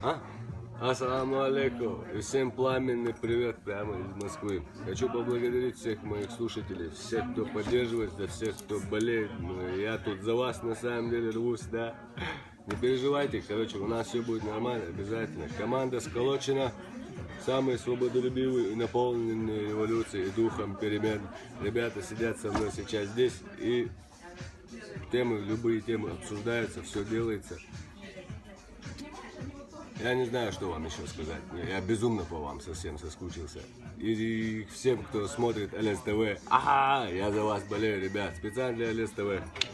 А? Ассаламу алейкум. И всем пламенный привет прямо из Москвы. Хочу поблагодарить всех моих слушателей, всех, кто поддерживает, за всех, кто болеет. Я тут за вас на самом деле рвусь, да. Не переживайте, короче, у нас все будет нормально, обязательно. Команда сколочена, самые свободолюбивые и наполненные революцией и духом перемен. Ребята сидят со мной сейчас здесь, и темы, любые темы обсуждаются, все делается. Я не знаю, что вам еще сказать. Я безумно по вам совсем соскучился. И всем, кто смотрит ЛС ТВ, я за вас болею, ребят. Специально для ЛС ТВ.